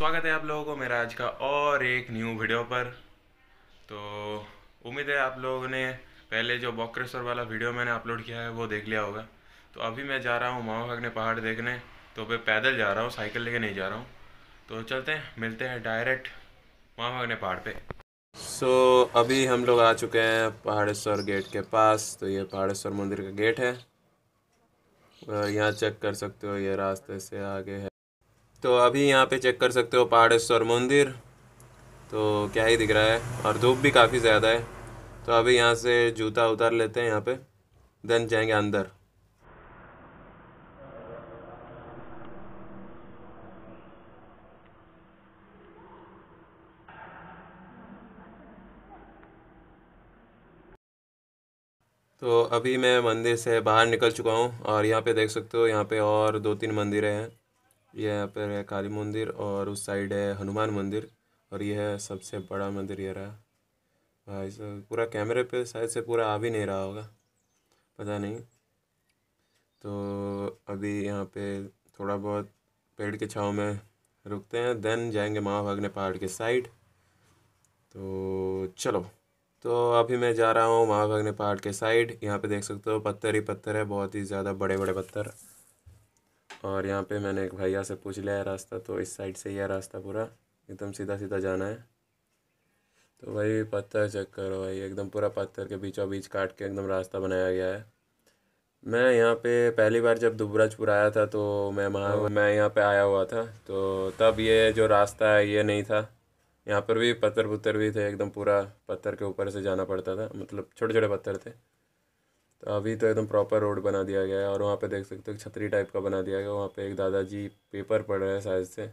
स्वागत है आप लोगों को मेरा आज का और एक न्यू वीडियो पर। तो उम्मीद है आप लोगों ने पहले जो बॉक्रेश्वर वाला वीडियो मैंने अपलोड किया है वो देख लिया होगा। तो अभी मैं जा रहा हूँ मामा भागने पहाड़ देखने। तो मैं पैदल जा रहा हूँ, साइकिल लेके नहीं जा रहा हूँ। तो चलते हैं, मिलते हैं डायरेक्ट मामा भागने पहाड़ पे। अभी हम लोग आ चुके हैं पहाड़ेश्वर गेट के पास। तो ये पहाड़ेश्वर मंदिर का गेट है और यहाँ चेक कर सकते हो, ये रास्ते से आगे है। तो अभी यहाँ पे चेक कर सकते हो पहाड़ेश्वर मंदिर। तो क्या ही दिख रहा है और धूप भी काफ़ी ज़्यादा है। तो अभी यहाँ से जूता उतार लेते हैं यहाँ पे, देन जाएंगे अंदर। तो अभी मैं मंदिर से बाहर निकल चुका हूँ और यहाँ पे देख सकते हो, यहाँ पे और 2-3 मंदिरें हैं। ये यहाँ पे है काली मंदिर और उस साइड है हनुमान मंदिर और ये है सबसे बड़ा मंदिर, ये रहा। भाई साहब पूरा कैमरे पे शायद से पूरा आ भी नहीं रहा होगा, पता नहीं। तो अभी यहाँ पे थोड़ा बहुत पेड़ की छाँव में रुकते हैं, देन जाएंगे मामा भागने पहाड़ के साइड। तो चलो, तो अभी मैं जा रहा हूँ मामा भागने पहाड़ के साइड। यहाँ पे देख सकते हो पत्थर ही पत्थर है, बहुत ही ज़्यादा बड़े बड़े पत्थर। और यहाँ पे मैंने एक भैया से पूछ लिया है रास्ता, तो इस साइड से यह रास्ता पूरा एकदम सीधा सीधा जाना है। तो भाई पत्थर चेक करो भाई, एकदम पूरा पत्थर के बीचों बीच काट के एकदम रास्ता बनाया गया है। मैं यहाँ पे पहली बार जब दुबराजपुर आया था तो मैं यहाँ पे आया हुआ था, तो तब ये जो रास्ता है ये नहीं था। यहाँ पर भी पत्थर पुत्थर भी थे, एकदम पूरा पत्थर के ऊपर से जाना पड़ता था, मतलब छोटे छोटे पत्थर थे। तो अभी तो एकदम प्रॉपर रोड बना दिया गया है और वहाँ पे देख सकते हो छतरी टाइप का बना दिया गया। वहाँ पे एक दादाजी पेपर पढ़ रहे हैं शायद से।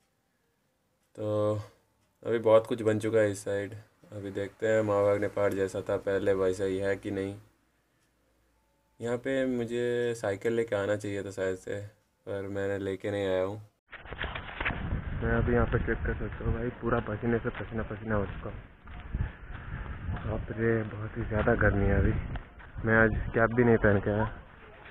तो अभी बहुत कुछ बन चुका है इस साइड। अभी देखते हैं मामा भागने पहाड़ जैसा था पहले वैसा ही है कि नहीं। यहाँ पे मुझे साइकिल लेके आना चाहिए था शायद से, पर मैंने लेके नहीं आया हूँ। मैं अभी यहाँ पे चेक कर सकता हूँ भाई, पूरा पसीने से पसीना पसीना हो चुका हूँ। बाप रे, बहुत ही ज़्यादा गर्मी है अभी। मैं आज कैप भी नहीं पहन के आया।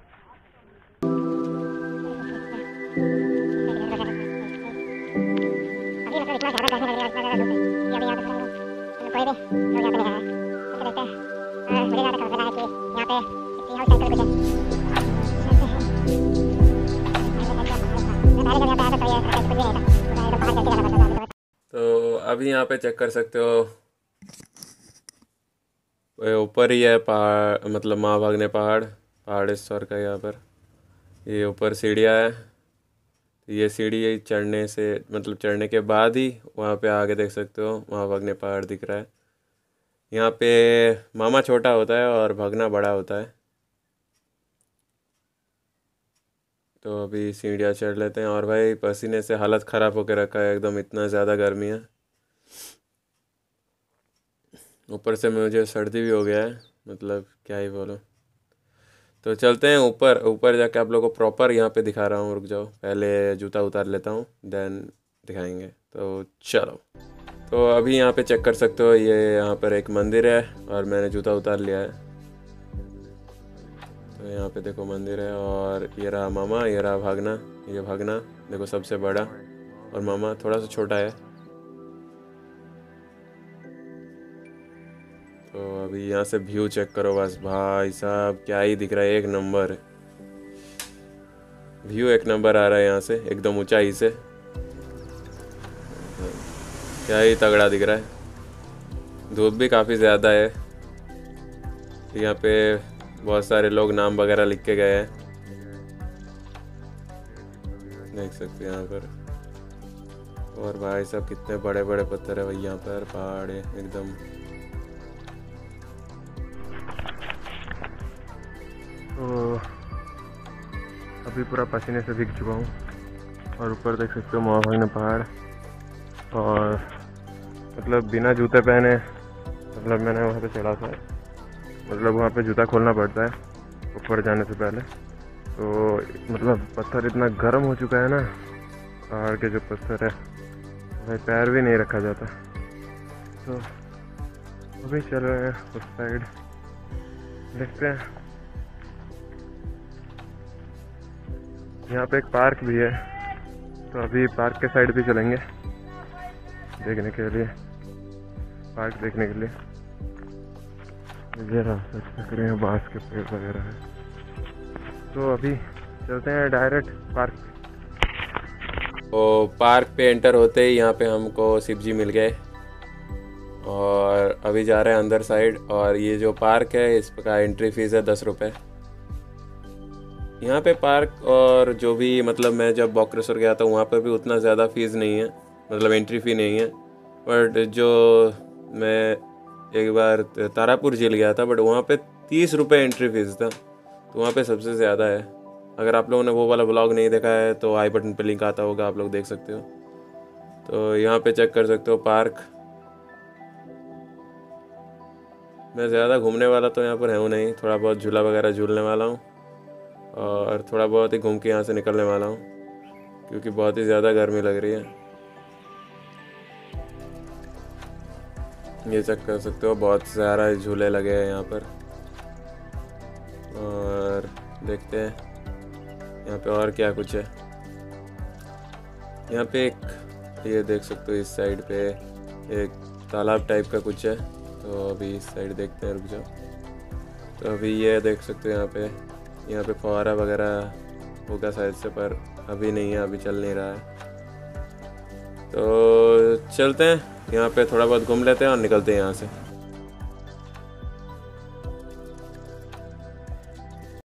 तो अभी यहाँ पे चेक कर सकते हो, ऊपर ही है पहाड़, मतलब माँ भागने पहाड़, पहाड़ेश्वर का। यहाँ पर ये ऊपर सीढ़ियाँ है। ये सीढ़ी चढ़ने से, मतलब चढ़ने के बाद ही वहाँ पे आगे देख सकते हो माँ भागने पहाड़ दिख रहा है। यहाँ पे मामा छोटा होता है और भागना बड़ा होता है। तो अभी सीढ़ियाँ चढ़ लेते हैं और भाई पसीने से हालत ख़राब होकर रखा है एकदम, इतना ज़्यादा गर्मी है। ऊपर से मुझे सर्दी भी हो गया है, मतलब क्या ही बोलो। तो चलते हैं ऊपर। ऊपर जाके आप लोगों को प्रॉपर यहाँ पे दिखा रहा हूँ, रुक जाओ, पहले जूता उतार लेता हूँ देन दिखाएंगे। तो चलो, तो अभी यहाँ पे चेक कर सकते हो, ये यहाँ पर एक मंदिर है और मैंने जूता उतार लिया है। तो यहाँ पे देखो मंदिर है और ये रहा मामा, ये रहा भागना। ये भागना देखो सबसे बड़ा और मामा थोड़ा सा छोटा है। तो अभी यहाँ से व्यू चेक करो बस, भाई साहब क्या ही दिख रहा है, एक नंबर व्यू, एक नंबर आ रहा है यहाँ से एकदम ऊंचाई से। क्या ही तगड़ा दिख रहा है। धूप भी काफ़ी ज़्यादा है। यहाँ पे बहुत सारे लोग नाम वगैरह लिख के गए हैं, देख सकते हैं यहाँ पर। और भाई साहब कितने बड़े बड़े पत्थर है भाई, यहाँ पर पहाड़ है एकदम। तो अभी पूरा पसीने से भीग चुका हूँ और ऊपर देख सकते हो मामा भागने पहाड़। और मतलब बिना जूते पहने, मतलब मैंने वहाँ पे चढ़ा था, मतलब वहाँ पे जूता खोलना पड़ता है ऊपर जाने से पहले। तो मतलब पत्थर इतना गर्म हो चुका है ना, पहाड़ के जो पत्थर है भाई पैर भी नहीं रखा जाता। तो अभी चल रहे हैं उस साइड, देखते हैं। यहाँ पे एक पार्क भी है, तो अभी पार्क के साइड भी चलेंगे। देखने के लिए, पार्क देखने के लिए। ये रास्ता चेक रहे हैं, बांस के पेड़ वगैरह है। तो अभी चलते हैं डायरेक्ट पार्क पे। तो पार्क पे एंटर होते ही यहाँ पे हमको शिव जी मिल गए और अभी जा रहे हैं अंदर साइड। और ये जो पार्क है इसका एंट्री फीस है 10 रुपये। यहाँ पे पार्क और जो भी मतलब मैं जब बॉक्रेश्वर गया था वहाँ पर भी उतना ज़्यादा फीस नहीं है, मतलब एंट्री फ़ी नहीं है। बट जो मैं एक बार तारापुर झील गया था बट वहाँ पे 30 रुपये एंट्री फीस था, तो वहाँ पे सबसे ज़्यादा है। अगर आप लोगों ने वो वाला ब्लॉग नहीं देखा है तो आई बटन पे लिंक आता होगा, आप लोग देख सकते हो। तो यहाँ पे चेक कर सकते हो पार्क। मैं ज़्यादा घूमने वाला तो यहाँ पर है हूँ नहीं, थोड़ा बहुत झूला वगैरह झूलने वाला हूँ और थोड़ा बहुत ही घूम के यहाँ से निकलने वाला हूँ क्योंकि बहुत ही ज़्यादा गर्मी लग रही है। ये चेक कर सकते हो, बहुत सारा झूले लगे हैं यहाँ पर। और देखते हैं यहाँ पे और क्या कुछ है। यहाँ पे एक ये देख सकते हो, इस साइड पे एक तालाब टाइप का कुछ है, तो अभी इस साइड देखते हैं, रुक जाओ। तो अभी ये देख सकते हो यहाँ पे फव्वारा वगैरह होगा शायद से, पर अभी नहीं है, अभी चल नहीं रहा है। तो चलते हैं यहाँ पे थोड़ा बहुत घूम लेते हैं और निकलते हैं यहाँ से।